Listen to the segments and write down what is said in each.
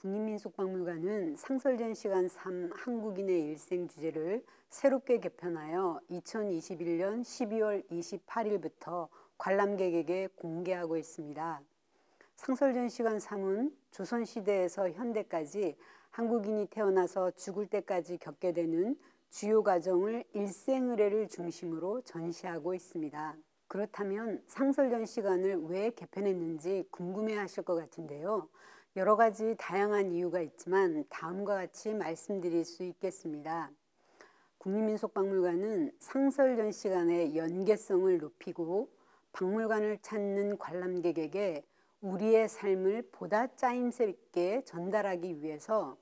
국립민속박물관은 상설전시관 3 한국인의 일생 주제를 새롭게 개편하여 2021년 12월 28일부터 관람객에게 공개하고 있습니다. 상설전시관 3은 조선시대에서 현대까지 한국인이 태어나서 죽을 때까지 겪게 되는 주요 과정을 일생의례를 중심으로 전시하고 있습니다. 그렇다면 상설전시관을 왜 개편했는지 궁금해하실 것 같은데요. 여러 가지 다양한 이유가 있지만 다음과 같이 말씀드릴 수 있겠습니다. 국립민속박물관은 상설전시관의 연계성을 높이고 박물관을 찾는 관람객에게 우리의 삶을 보다 짜임새 있게 전달하기 위해서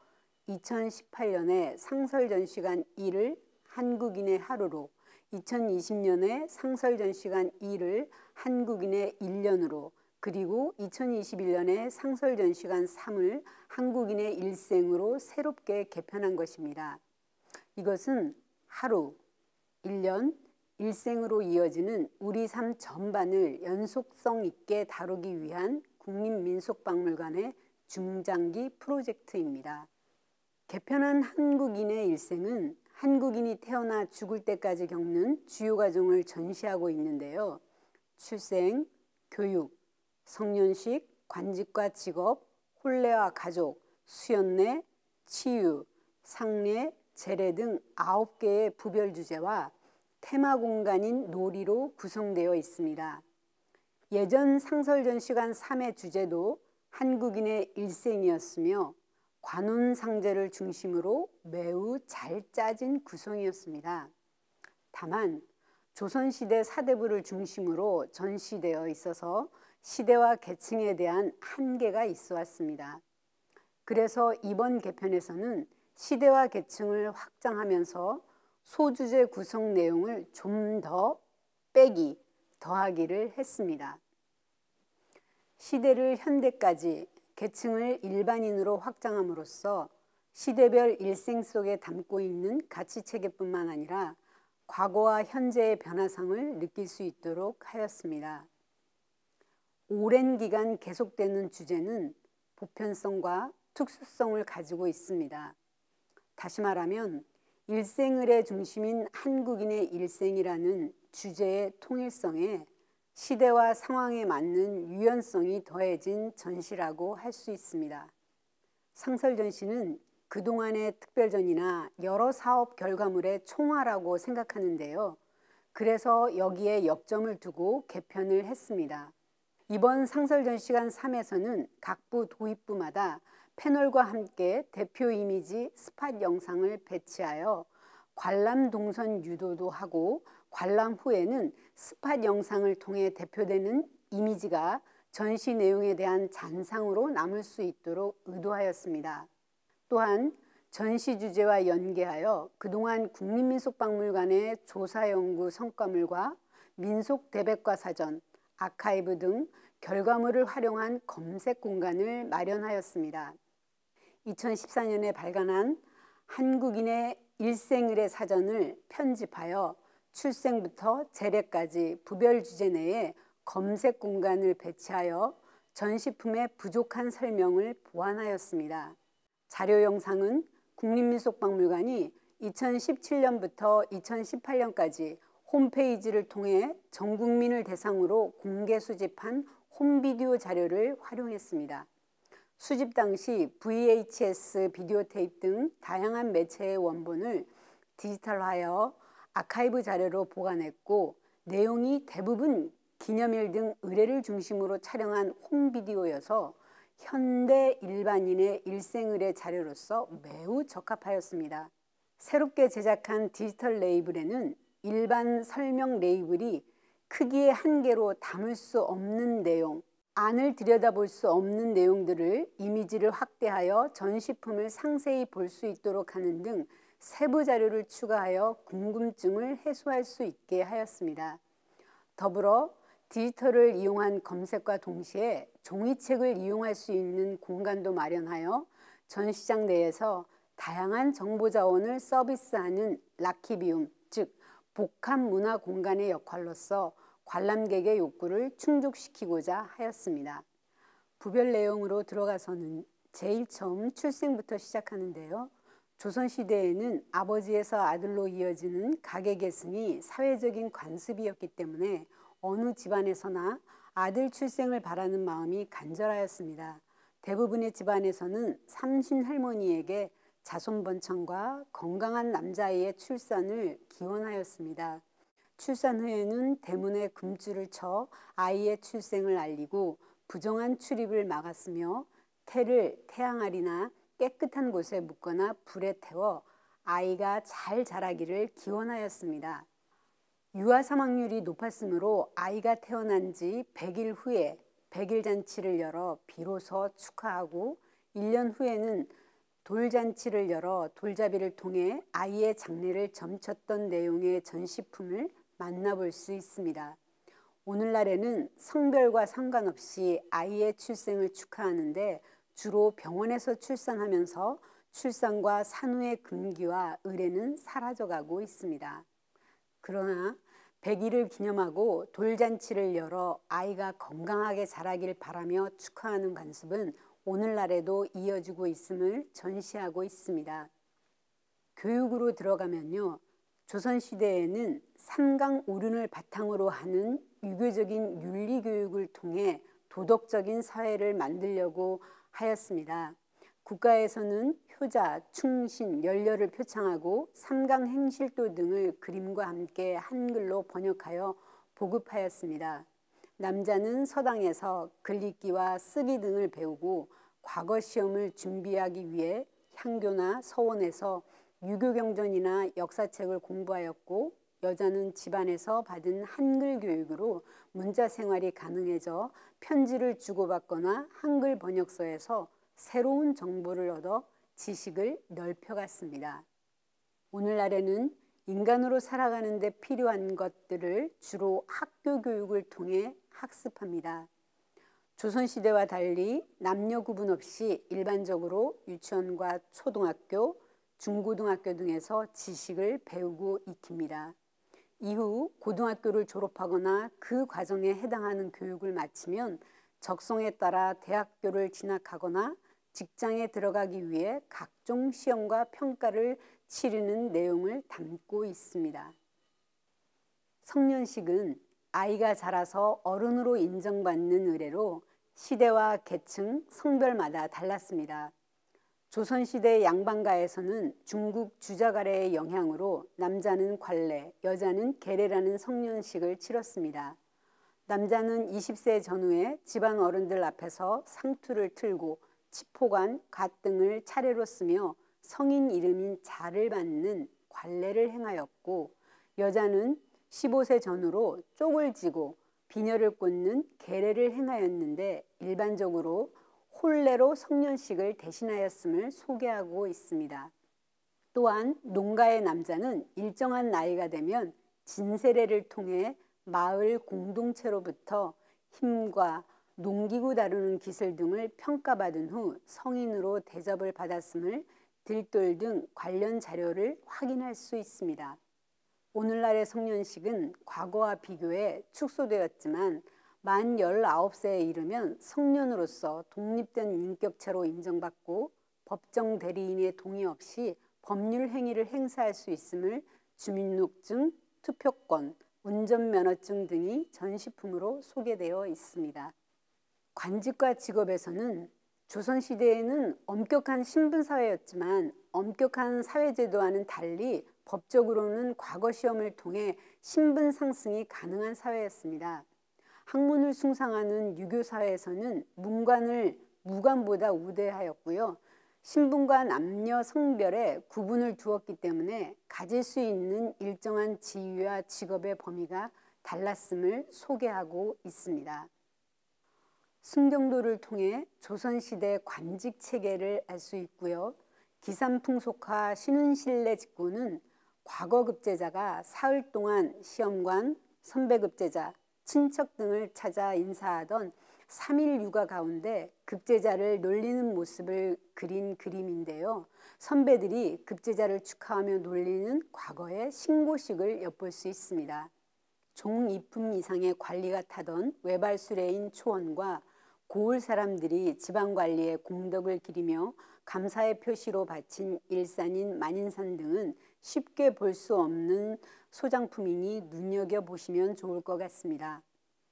2018년에 상설전시관 1을 한국인의 하루로, 2020년에 상설전시관 2를 한국인의 1년으로, 그리고 2021년에 상설전시관 3을 한국인의 일생으로 새롭게 개편한 것입니다. 이것은 하루, 1년, 일생으로 이어지는 우리 삶 전반을 연속성 있게 다루기 위한 국립민속박물관의 중장기 프로젝트입니다. 개편한 한국인의 일생은 한국인이 태어나 죽을 때까지 겪는 주요 과정을 전시하고 있는데요. 출생, 교육, 성년식, 관직과 직업, 혼례와 가족, 수연례, 치유, 상례, 제례 등 9개의 부별 주제와 테마 공간인 놀이로 구성되어 있습니다. 예전 상설전시관 3의 주제도 한국인의 일생이었으며 관혼상제를 중심으로 매우 잘 짜진 구성이었습니다. 다만 조선시대 사대부를 중심으로 전시되어 있어서 시대와 계층에 대한 한계가 있어 왔습니다. 그래서 이번 개편에서는 시대와 계층을 확장하면서 소주제 구성 내용을 좀 더 빼기, 더하기를 했습니다. 시대를 현대까지, 계층을 일반인으로 확장함으로써 시대별 일생 속에 담고 있는 가치체계뿐만 아니라 과거와 현재의 변화상을 느낄 수 있도록 하였습니다. 오랜 기간 계속되는 주제는 보편성과 특수성을 가지고 있습니다. 다시 말하면 일생의례 중심인 한국인의 일생이라는 주제의 통일성에 시대와 상황에 맞는 유연성이 더해진 전시라고 할 수 있습니다. 상설전시는 그동안의 특별전이나 여러 사업 결과물의 총화라고 생각하는데요. 그래서 여기에 역점을 두고 개편을 했습니다. 이번 상설전시관 3에서는 각 부 도입부마다 패널과 함께 대표 이미지 스팟 영상을 배치하여 관람 동선 유도도 하고 관람 후에는 스팟 영상을 통해 대표되는 이미지가 전시 내용에 대한 잔상으로 남을 수 있도록 의도하였습니다. 또한 전시 주제와 연계하여 그동안 국립민속박물관의 조사 연구 성과물과 민속대백과 사전, 아카이브 등 결과물을 활용한 검색 공간을 마련하였습니다. 2014년에 발간한 한국인의 일생의례 사전을 편집하여 출생부터 제례까지 부별 주제 내에 검색 공간을 배치하여 전시품의 부족한 설명을 보완하였습니다. 자료 영상은 국립민속박물관이 2017년부터 2018년까지 홈페이지를 통해 전 국민을 대상으로 공개 수집한 홈비디오 자료를 활용했습니다. 수집 당시 VHS 비디오 테이프 등 다양한 매체의 원본을 디지털화하여 아카이브 자료로 보관했고 내용이 대부분 기념일 등 의례를 중심으로 촬영한 홈비디오여서 현대 일반인의 일생의례 자료로서 매우 적합하였습니다. 새롭게 제작한 디지털 레이블에는 일반 설명 레이블이 크기의 한계로 담을 수 없는 내용, 안을 들여다볼 수 없는 내용들을 이미지를 확대하여 전시품을 상세히 볼 수 있도록 하는 등 세부 자료를 추가하여 궁금증을 해소할 수 있게 하였습니다. 더불어 디지털을 이용한 검색과 동시에 종이책을 이용할 수 있는 공간도 마련하여 전시장 내에서 다양한 정보 자원을 서비스하는 라키비움, 즉 복합 문화 공간의 역할로서 관람객의 욕구를 충족시키고자 하였습니다. 부별 내용으로 들어가서는 제일 처음 출생부터 시작하는데요. 조선시대에는 아버지에서 아들로 이어지는 가계 계승이 사회적인 관습이었기 때문에 어느 집안에서나 아들 출생을 바라는 마음이 간절하였습니다. 대부분의 집안에서는 삼신 할머니에게 자손 번창과 건강한 남자아이의 출산을 기원하였습니다. 출산 후에는 대문에 금줄을 쳐 아이의 출생을 알리고 부정한 출입을 막았으며 태를 태양아리나 깨끗한 곳에 묻거나 불에 태워 아이가 잘 자라기를 기원하였습니다. 유아 사망률이 높았으므로 아이가 태어난 지 100일 후에 백일잔치를 열어 비로소 축하하고 1년 후에는 돌잔치를 열어 돌잡이를 통해 아이의 장래를 점쳤던 내용의 전시품을 만나볼 수 있습니다. 오늘날에는 성별과 상관없이 아이의 출생을 축하하는데 주로 병원에서 출산하면서 출산과 산후의 금기와 의례는 사라져가고 있습니다. 그러나 100일을 기념하고 돌잔치를 열어 아이가 건강하게 자라길 바라며 축하하는 관습은 오늘날에도 이어지고 있음을 전시하고 있습니다. 교육으로 들어가면요. 조선시대에는 삼강오륜을 바탕으로 하는 유교적인 윤리교육을 통해 도덕적인 사회를 만들려고 하였습니다. 국가에서는 효자, 충신, 연려를 표창하고 삼강행실도 등을 그림과 함께 한글로 번역하여 보급하였습니다. 남자는 서당에서 글읽기와 쓰기 등을 배우고 과거 시험을 준비하기 위해 향교나 서원에서 유교경전이나 역사책을 공부하였고 여자는 집안에서 받은 한글 교육으로 문자 생활이 가능해져 편지를 주고받거나 한글 번역서에서 새로운 정보를 얻어 지식을 넓혀갔습니다. 오늘날에는 인간으로 살아가는 데 필요한 것들을 주로 학교 교육을 통해 학습합니다. 조선시대와 달리 남녀 구분 없이 일반적으로 유치원과 초등학교, 중고등학교 등에서 지식을 배우고 익힙니다. 이후 고등학교를 졸업하거나 그 과정에 해당하는 교육을 마치면 적성에 따라 대학교를 진학하거나 직장에 들어가기 위해 각종 시험과 평가를 치르는 내용을 담고 있습니다. 성년식은 아이가 자라서 어른으로 인정받는 의례로 시대와 계층, 성별마다 달랐습니다. 조선시대 양반가에서는 중국 주자가래의 영향으로 남자는 관례, 여자는 계례라는 성년식을 치렀습니다. 남자는 20세 전후에 집안 어른들 앞에서 상투를 틀고 치포관, 갓 등을 차례로 쓰며 성인 이름인 자를 받는 관례를 행하였고 여자는 15세 전후로 쪽을 지고 비녀를 꽂는 계례를 행하였는데 일반적으로 혼례로 성년식을 대신하였음을 소개하고 있습니다. 또한 농가의 남자는 일정한 나이가 되면 진세례를 통해 마을 공동체로부터 힘과 농기구 다루는 기술 등을 평가받은 후 성인으로 대접을 받았음을 들돌 등 관련 자료를 확인할 수 있습니다. 오늘날의 성년식은 과거와 비교해 축소되었지만 만 19세에 이르면 성년으로서 독립된 인격체로 인정받고 법정 대리인의 동의 없이 법률 행위를 행사할 수 있음을 주민등록증, 투표권, 운전면허증 등이 전시품으로 소개되어 있습니다. 관직과 직업에서는 조선시대에는 엄격한 신분사회였지만 엄격한 사회제도와는 달리 법적으로는 과거 시험을 통해 신분 상승이 가능한 사회였습니다. 학문을 숭상하는 유교사회에서는 문관을 무관보다 우대하였고요. 신분과 남녀 성별에 구분을 두었기 때문에 가질 수 있는 일정한 지위와 직업의 범위가 달랐음을 소개하고 있습니다. 순경도를 통해 조선시대 관직 체계를 알 수 있고요. 기산풍속화 신운신례 직후는 과거 급제자가 사흘 동안 시험관, 선배 급제자, 친척 등을 찾아 인사하던 3일 육아 가운데 급제자를 놀리는 모습을 그린 그림인데요. 선배들이 급제자를 축하하며 놀리는 과거의 신고식을 엿볼 수 있습니다. 종 2품 이상의 관리가 타던 외발수레인 초원과 고을 사람들이 지방관리에 공덕을 기리며 감사의 표시로 바친 일산인 만인산 등은 쉽게 볼 수 없는 소장품이니 눈여겨보시면 좋을 것 같습니다.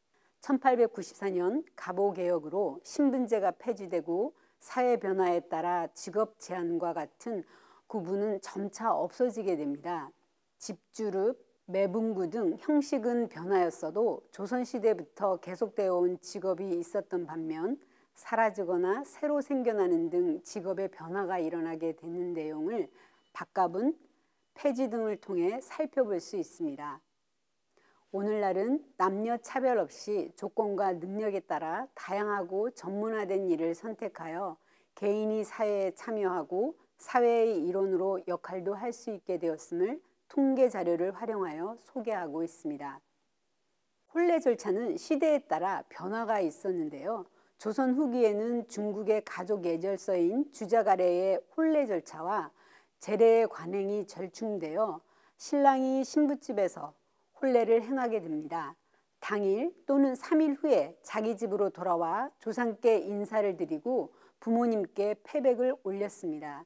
1894년 갑오개혁으로 신분제가 폐지되고 사회 변화에 따라 직업 제한과 같은 구분은 점차 없어지게 됩니다. 집주릅, 매분구 등 형식은 변하였어도 조선시대부터 계속되어 온 직업이 있었던 반면 사라지거나 새로 생겨나는 등 직업의 변화가 일어나게 되는 내용을 박갑은 폐지 등을 통해 살펴볼 수 있습니다. 오늘날은 남녀 차별 없이 조건과 능력에 따라 다양하고 전문화된 일을 선택하여 개인이 사회에 참여하고 사회의 일원으로 역할도 할 수 있게 되었음을 통계 자료를 활용하여 소개하고 있습니다. 혼례 절차는 시대에 따라 변화가 있었는데요. 조선 후기에는 중국의 가족 예절서인 주자가래의 혼례 절차와 제례의 관행이 절충되어 신랑이 신부집에서 혼례를 행하게 됩니다. 당일 또는 3일 후에 자기 집으로 돌아와 조상께 인사를 드리고 부모님께 패백을 올렸습니다.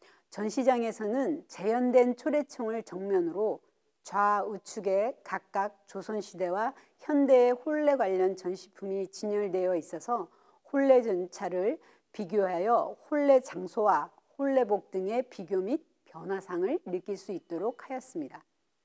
전시장에서는 재현된 초래총을 정면으로 좌우측에 각각 조선시대와 현대의 혼례 관련 전시품이 진열되어 있어서 혼례 절차를 비교하여 혼례 장소와 혼례복 등의 비교 및 변화상을 느낄 수 있도록 하였습니다.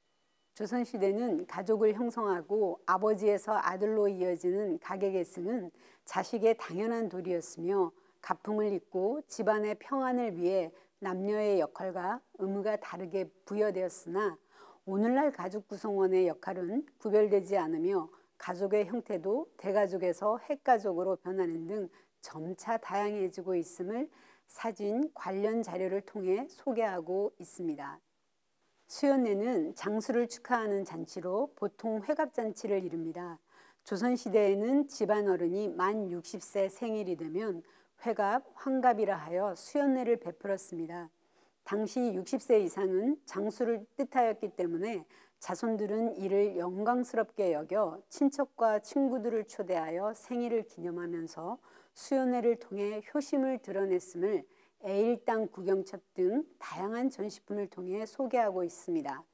조선시대는 가족을 형성하고 아버지에서 아들로 이어지는 가계계승은 자식의 당연한 도리였으며 가풍을 잇고 집안의 평안을 위해 남녀의 역할과 의무가 다르게 부여되었으나 오늘날 가족 구성원의 역할은 구별되지 않으며 가족의 형태도 대가족에서 핵가족으로 변하는 등 점차 다양해지고 있음을 사진 관련 자료를 통해 소개하고 있습니다. 수연례는 장수를 축하하는 잔치로 보통 회갑잔치를 이룹니다. 조선시대에는 집안 어른이 만 60세 생일이 되면 회갑, 환갑이라 하여 수연례를 베풀었습니다. 당시 60세 이상은 장수를 뜻하였기 때문에 자손들은 이를 영광스럽게 여겨 친척과 친구들을 초대하여 생일을 기념하면서 수연례를 통해 효심을 드러냈음을 애일당 구경첩 등 다양한 전시품을 통해 소개하고 있습니다.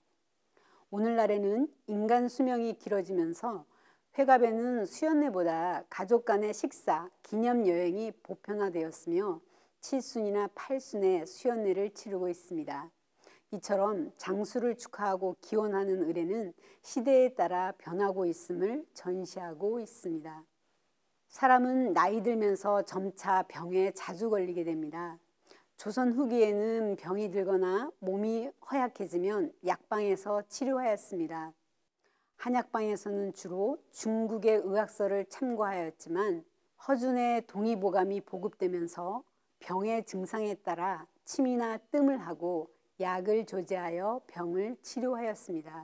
오늘날에는 인간 수명이 길어지면서 회갑에는 수연례보다 가족 간의 식사, 기념 여행이 보편화되었으며 7순이나 8순의 수연례를 치르고 있습니다. 이처럼 장수를 축하하고 기원하는 의례는 시대에 따라 변하고 있음을 전시하고 있습니다. 사람은 나이 들면서 점차 병에 자주 걸리게 됩니다. 조선 후기에는 병이 들거나 몸이 허약해지면 약방에서 치료하였습니다. 한약방에서는 주로 중국의 의학서를 참고하였지만 허준의 동의보감이 보급되면서 병의 증상에 따라 침이나 뜸을 하고 약을 조제하여 병을 치료하였습니다.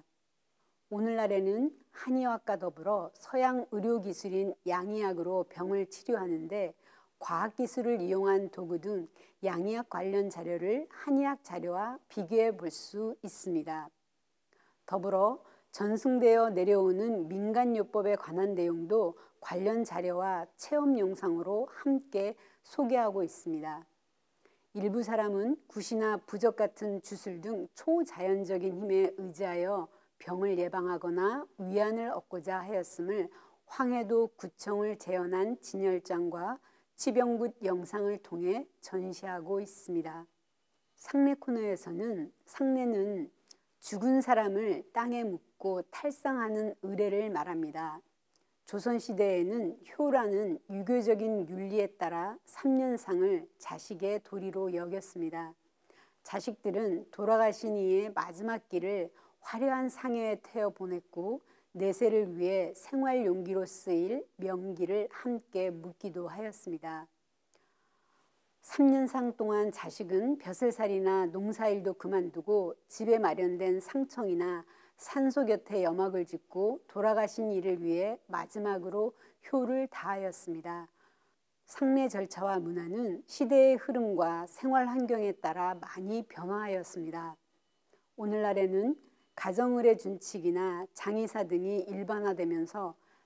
오늘날에는 한의학과 더불어 서양 의료기술인 양의학으로 병을 치료하는데 과학기술을 이용한 도구 등 양의학 관련 자료를 한의학 자료와 비교해 볼 수 있습니다. 더불어 전승되어 내려오는 민간요법에 관한 내용도 관련 자료와 체험 영상으로 함께 소개하고 있습니다. 일부 사람은 굿이나 부적 같은 주술 등 초자연적인 힘에 의지하여 병을 예방하거나 위안을 얻고자 하였음을 황해도 구청을 재현한 진열장과 치병굿 영상을 통해 전시하고 있습니다. 상례 코너에서는 상례는 죽은 사람을 땅에 묻고 탈상하는 의례를 말합니다. 조선시대에는 효라는 유교적인 윤리에 따라 3년상을 자식의 도리로 여겼습니다. 자식들은 돌아가신 이의 마지막 길을 화려한 상여에 태워 보냈고 내세를 위해 생활 용기로 쓰일 명기를 함께 묻기도 하였습니다. 3년상 동안 자식은 벼슬살이나 농사일도 그만두고 집에 마련된 상청이나 산소 곁에 여막을 짓고 돌아가신 이를 위해 마지막으로 효를 다하였습니다. 상례 절차와 문화는 시대의 흐름과 생활 환경에 따라 많이 변화하였습니다. 오늘날에는 가정의례 준칙이나 장의사 등이 일반화되면서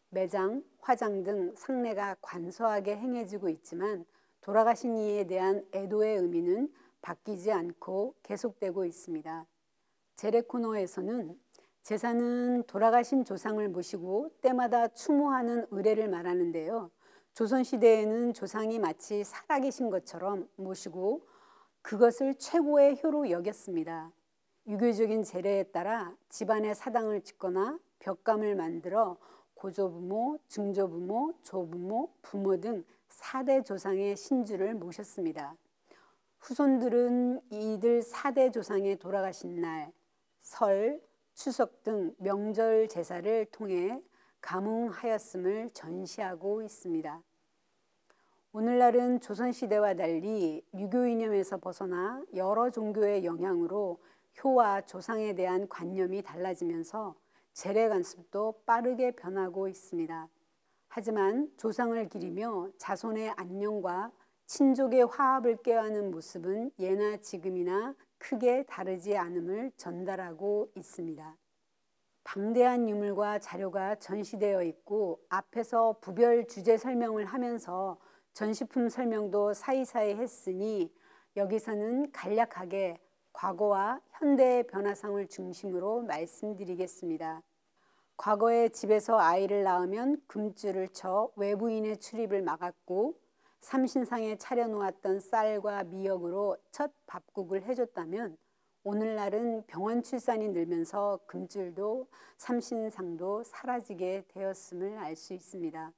매장, 화장 등 상례가 간소하게 행해지고 있지만 돌아가신 이에 대한 애도의 의미는 바뀌지 않고 계속되고 있습니다. 제례 코너에서는 제사는 돌아가신 조상을 모시고 때마다 추모하는 의례를 말하는데요. 조선시대에는 조상이 마치 살아계신 것처럼 모시고 그것을 최고의 효로 여겼습니다. 유교적인 제례에 따라 집안에 사당을 짓거나 벽감을 만들어 고조부모, 증조부모, 조부모, 부모 등 4대 조상의 신주를 모셨습니다. 후손들은 이들 4대 조상의 돌아가신 날, 설, 추석 등 명절 제사를 통해 감흥하였음을 전시하고 있습니다. 오늘날은 조선시대와 달리 유교 이념에서 벗어나 여러 종교의 영향으로 효와 조상에 대한 관념이 달라지면서 제례 관습도 빠르게 변하고 있습니다. 하지만 조상을 기리며 자손의 안녕과 친족의 화합을 꾀하는 모습은 예나 지금이나 크게 다르지 않음을 전달하고 있습니다. 방대한 유물과 자료가 전시되어 있고 앞에서 부별 주제 설명을 하면서 전시품 설명도 사이사이 했으니 여기서는 간략하게 과거와 현대의 변화상을 중심으로 말씀드리겠습니다. 과거에 집에서 아이를 낳으면 금줄을 쳐 외부인의 출입을 막았고 삼신상에 차려놓았던 쌀과 미역으로 첫 밥국을 해줬다면 오늘날은 병원 출산이 늘면서 금줄도 삼신상도 사라지게 되었음을 알 수 있습니다.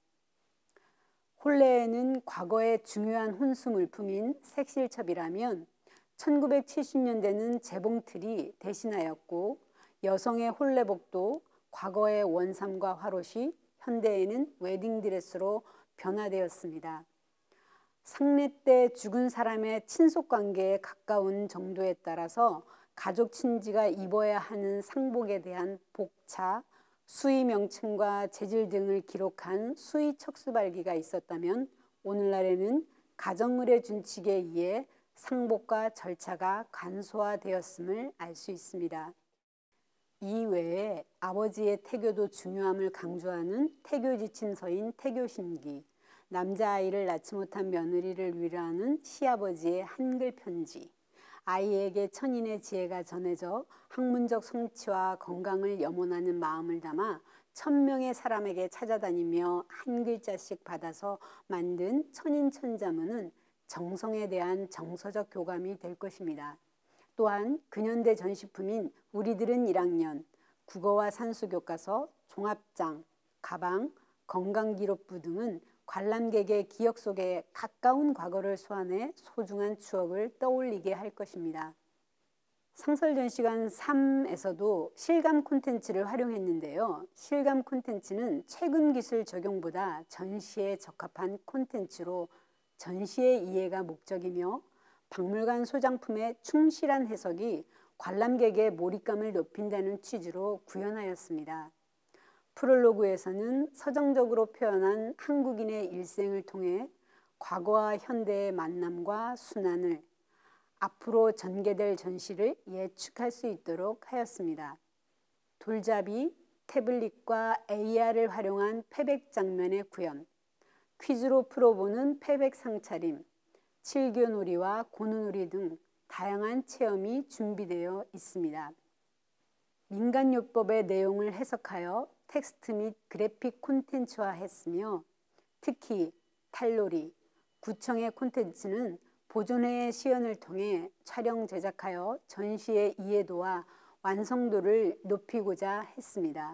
혼례에는 과거의 중요한 혼수 물품인 색실첩이라면 1970년대는 재봉틀이 대신하였고 여성의 혼례복도 과거의 원삼과 화롯이 현대에는 웨딩드레스로 변화되었습니다. 상례 때 죽은 사람의 친속관계에 가까운 정도에 따라서 가족 친지가 입어야 하는 상복에 대한 복차, 수의 명칭과 재질 등을 기록한 수의 척수발기가 있었다면 오늘날에는 가정의례 준칙에 의해 상복과 절차가 간소화되었음을 알 수 있습니다. 이 외에 아버지의 태교도 중요함을 강조하는 태교지침서인 태교신기, 남자아이를 낳지 못한 며느리를 위로하는 시아버지의 한글 편지, 아이에게 천인의 지혜가 전해져 학문적 성취와 건강을 염원하는 마음을 담아 1000명의 사람에게 찾아다니며 한 글자씩 받아서 만든 천인천자문은 정성에 대한 정서적 교감이 될 것입니다. 또한 근현대 전시품인 우리들은 1학년, 국어와 산수 교과서, 종합장, 가방, 건강기록부 등은 관람객의 기억 속에 가까운 과거를 소환해 소중한 추억을 떠올리게 할 것입니다. 상설전시관 3에서도 실감 콘텐츠를 활용했는데요. 실감 콘텐츠는 최근 기술 적용보다 전시에 적합한 콘텐츠로 전시의 이해가 목적이며 박물관 소장품의 충실한 해석이 관람객의 몰입감을 높인다는 취지로 구현하였습니다. 프롤로그에서는 서정적으로 표현한 한국인의 일생을 통해 과거와 현대의 만남과 순환을 앞으로 전개될 전시를 예측할 수 있도록 하였습니다. 돌잡이, 태블릿과 AR을 활용한 패백 장면의 구현, 퀴즈로 풀어보는 패백 상차림, 칠교놀이와 고누놀이 등 다양한 체험이 준비되어 있습니다. 민간요법의 내용을 해석하여 텍스트 및 그래픽 콘텐츠화했으며 특히 탈놀이, 구청의 콘텐츠는 보존회의 시연을 통해 촬영 제작하여 전시의 이해도와 완성도를 높이고자 했습니다.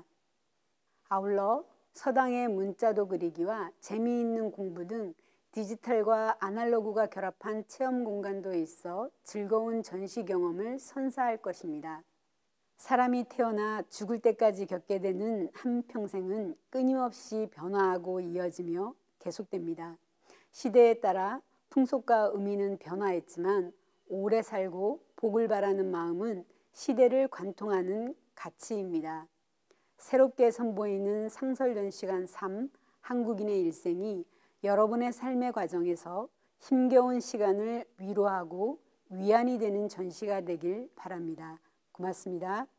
아울러 서당의 문자도 그리기와 재미있는 공부 등 디지털과 아날로그가 결합한 체험 공간도 있어 즐거운 전시 경험을 선사할 것입니다. 사람이 태어나 죽을 때까지 겪게 되는 한평생은 끊임없이 변화하고 이어지며 계속됩니다. 시대에 따라 풍속과 의미는 변화했지만 오래 살고 복을 바라는 마음은 시대를 관통하는 가치입니다. 새롭게 선보이는 상설전시관 3 한국인의 일생이 여러분의 삶의 과정에서 힘겨운 시간을 위로하고 위안이 되는 전시가 되길 바랍니다. 고맙습니다.